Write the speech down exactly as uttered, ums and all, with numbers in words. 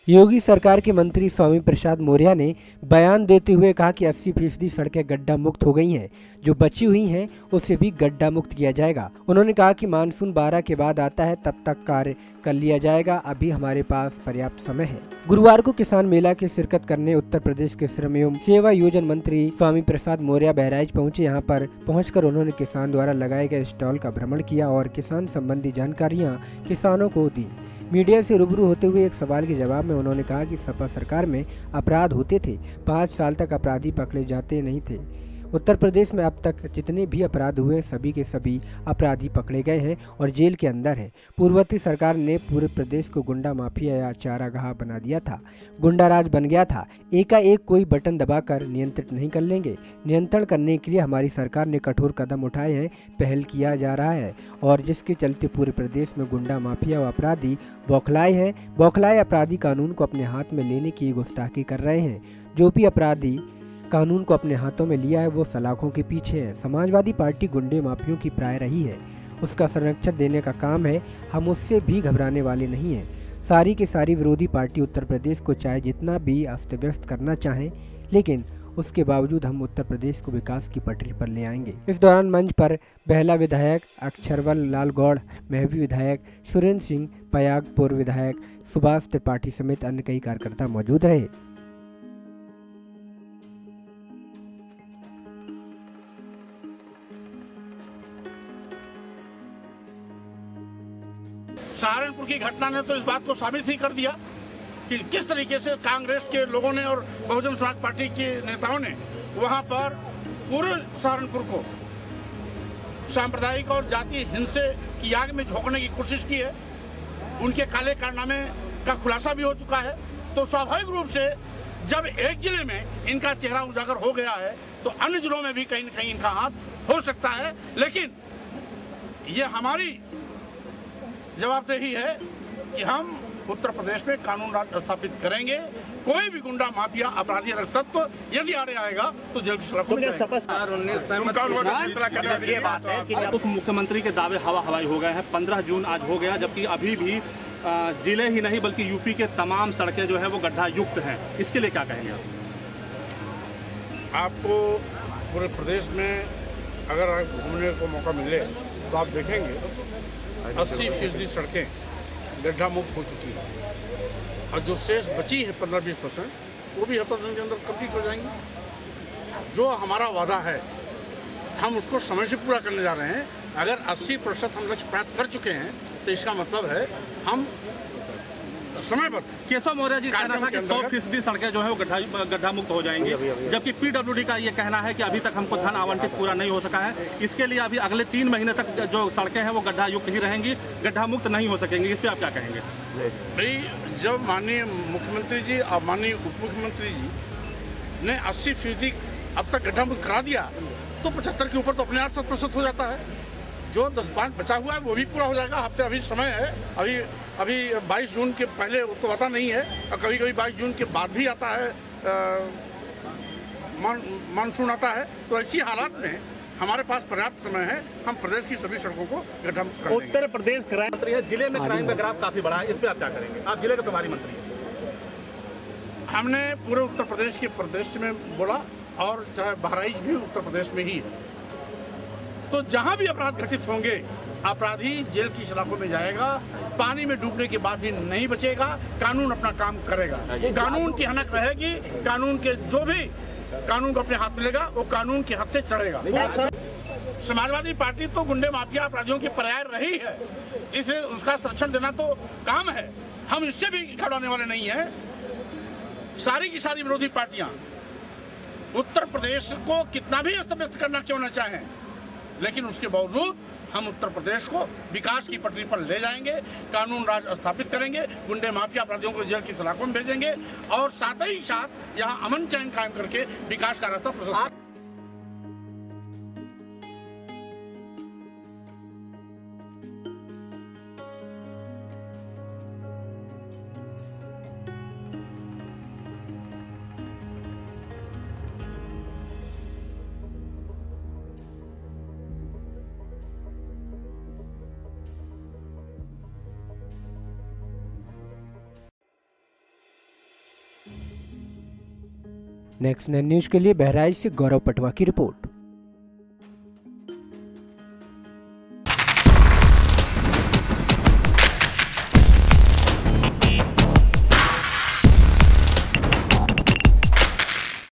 योगी सरकार के मंत्री स्वामी प्रसाद मौर्य ने बयान देते हुए कहा कि अस्सी फीसदी सड़कें गड्ढा मुक्त हो गई हैं, जो बची हुई हैं उसे भी गड्ढा मुक्त किया जाएगा। उन्होंने कहा कि मानसून बारह के बाद आता है, तब तक कार्य कर लिया जाएगा, अभी हमारे पास पर्याप्त समय है। गुरुवार को किसान मेला की शिरकत करने उत्तर प्रदेश के श्रम एवं सेवा योजन मंत्री स्वामी प्रसाद मौर्य बहराइच पहुंचे। यहाँ पर पहुंचकर उन्होंने किसान द्वारा लगाए गए स्टॉल का भ्रमण किया और किसान संबंधी जानकारियां किसानों को दी। मीडिया से रूबरू होते हुए एक सवाल के जवाब में उन्होंने कहा कि सपा सरकार में अपराध होते थे, पाँच साल तक अपराधी पकड़े जाते नहीं थे। उत्तर प्रदेश में अब तक जितने भी अपराध हुए सभी के सभी अपराधी पकड़े गए हैं और जेल के अंदर हैं। पूर्ववर्ती सरकार ने पूरे प्रदेश को गुंडा माफिया या चारागाह बना दिया था, गुंडा राज बन गया था। एकाएक कोई बटन दबाकर नियंत्रित नहीं कर लेंगे। नियंत्रण करने के लिए हमारी सरकार ने कठोर कदम उठाए हैं, पहल किया जा रहा है और जिसके चलते पूरे प्रदेश में गुंडा माफिया व अपराधी बौखलाए हैं। बौखलाए अपराधी कानून को अपने हाथ में लेने की गुस्ताखी कर रहे हैं। जो भी अपराधी कानून को अपने हाथों में लिया है वो सलाखों के पीछे है। समाजवादी पार्टी गुंडे माफियों की प्राय रही है, उसका संरक्षण देने का काम है। हम उससे भी घबराने वाले नहीं हैं। सारी की सारी विरोधी पार्टी उत्तर प्रदेश को चाहे जितना भी अस्त व्यस्त करना चाहें, लेकिन उसके बावजूद हम उत्तर प्रदेश को विकास की पटरी पर ले आएंगे। इस दौरान मंच पर बेहला विधायक अक्षरवल लाल गौड़, महवी विधायक सुरेंद्र सिंह, पयाग पूर्व विधायक सुभाष त्रिपाठी समेत अन्य कई कार्यकर्ता मौजूद रहे। सहारनपुर की घटना ने तो इस बात को साबित ही कर दिया कि किस तरीके से कांग्रेस के लोगों ने और बहुजन समाज पार्टी के नेताओं ने वहां पर पूरे सहारनपुर को सांप्रदायिक और जातीय हिंसा की आग में झोंकने की कोशिश की है। उनके काले कारनामे का खुलासा भी हो चुका है। तो स्वाभाविक रूप से जब एक जिले में इनका चेहरा उजागर हो गया है तो अन्य जिलों में भी कहीं न कहीं इनका हाथ हो सकता है। लेकिन ये हमारी जवाबदेही है कि हम उत्तर प्रदेश में कानून राज स्थापित करेंगे। कोई भी गुंडा माफिया अपराधी तत्व यदि आड़े आएगा तो जेल की सलाखों में उप मुख्यमंत्री के दावे हवा हवाई हो गए हैं। पंद्रह जून आज हो गया, जबकि अभी भी जिले ही नहीं बल्कि यूपी के तमाम सड़कें जो है वो गड्ढा युक्त हैं। इसके लिए क्या कहेंगे आप? आपको पूरे प्रदेश में अगर घूमने को मौका मिले तो आप देखेंगे अस्सी फीसदी सड़कें गड्ढा मुक्त हो चुकी है और जो शेष बची है पंद्रह बीस परसेंट वो भी हफ्ता दिन के अंदर कंप्लीट हो जाएंगी। जो हमारा वादा है हम उसको समय से पूरा करने जा रहे हैं। अगर अस्सी प्रतिशत हम लक्ष्य प्राप्त कर चुके हैं तो इसका मतलब है हम समय पर। केशव मौर्य जी कहना था कि सौ फीसदी सड़कें जो है वो गड्ढा गड्ढा मुक्त हो जाएंगी, जबकि पीडब्ल्यूडी का ये कहना है कि अभी तक हमको धन आवंटित पूरा नहीं हो सका है। इसके लिए अभी अगले तीन महीने तक जो सड़कें हैं वो गड्ढा युक्त ही रहेंगी, गड्ढा मुक्त नहीं हो सकेंगी। इस पर आप क्या कहेंगे? भाई, जब माननीय मुख्यमंत्री जी और माननीय उप मुख्यमंत्री जी ने अस्सी फीसदी अब तक गड्ढा मुक्त करा दिया तो पचहत्तर के ऊपर तो अपने आप शत प्रतिशत हो जाता है। जो दस पाँच बचा हुआ है वो भी पूरा हो जाएगा। हफ्ते अभी समय है, अभी अभी बाईस जून के पहले तो पता नहीं है और कभी कभी बाईस जून के बाद भी आता है, मानसून आता है। तो ऐसी हालात में हमारे पास पर्याप्त समय है, हम प्रदेश की सभी सड़कों को गड्ढा मुक्त कर देंगे। उत्तर प्रदेश क्राइम मंत्री है, जिले में क्राइम का ग्राफ काफी बड़ा है, इस पर आप क्या करेंगे? आप जिले के प्रभारी मंत्री हैं। हमने पूरे उत्तर प्रदेश के प्रदेश में बोला और चाहे बहराइच भी उत्तर प्रदेश में ही है। तो जहां भी अपराध घटित होंगे अपराधी जेल की सलाखों में जाएगा, पानी में डूबने के बाद भी नहीं बचेगा। कानून अपना काम करेगा, कानून की हनक रहेगी। कानून के जो भी कानून को अपने हाथ में लेगा वो कानून के हाथ से चढ़ेगा। समाजवादी पार्टी तो गुंडे माफिया अपराधियों की पर्याय रही है, इसे उसका संरक्षण देना तो काम है। हम इससे भी घबराने वाले नहीं है। सारी की सारी विरोधी पार्टियां उत्तर प्रदेश को कितना भी अस्त व्यस्त करना क्यों न चाहें, लेकिन उसके बावजूद हम उत्तर प्रदेश को विकास की पटरी पर ले जाएंगे, कानून राज स्थापित करेंगे, गुंडे माफिया अपराधियों को जेल की सलाखों में भेजेंगे और साथ ही साथ यहाँ अमन चैन कायम करके विकास का रास्ता प्रशस्त नेक्स्ट नाइन न्यूज के लिए बहराइच से गौरव पटवा की रिपोर्ट।